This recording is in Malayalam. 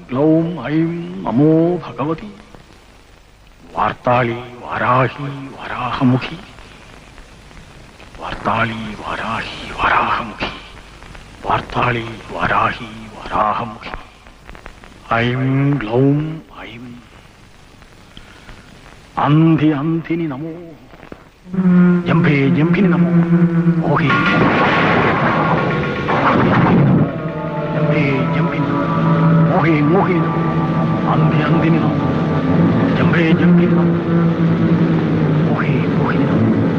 ഗ്ലൗം ഐം നമോ ഭഗവതി വാർത്താളി വാരാഹി വരാഹമുഖി വാർത്താളി വാരാഹി വരാഹമുഖി വാർത്താളി വാരാഹി വരാഹമുഖി ഐം ഗ്ലൗം ഐം അന്ധി അന്ധിനി നമോ ജംഭേ ജംഭിനി നമോ മോഹി ജംഭേ ജംഭിനി മോഹി മോഹി അന്ധി അന്ധിനി നമോ ജംഭേ ജംഭിനി നമോ മോഹി മോഹിനി നമോ